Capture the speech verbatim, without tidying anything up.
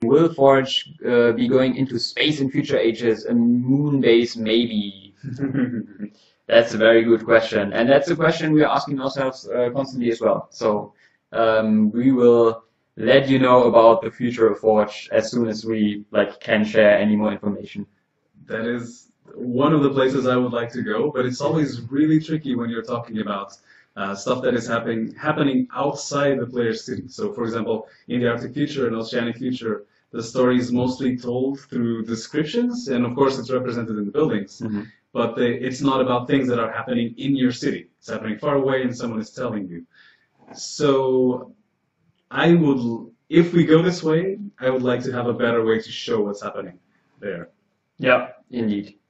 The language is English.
Will Forge uh, be going into space in future ages? A moon base, maybe? That's a very good question, and that's a question we are asking ourselves uh, constantly as well. So um, we will let you know about the future of Forge as soon as we like can share any more information. That is one of the places I would like to go, but it's always really tricky when you're talking about uh, stuff that is happening happening outside the player's city. So, for example, in the Arctic future and Oceanic future, the story is mostly told through descriptions, and of course, it's represented in the buildings. Mm-hmm. But they, it's not about things that are happening in your city. It's happening far away, and someone is telling you. So, I would, if we go this way, I would like to have a better way to show what's happening there. Yeah, indeed.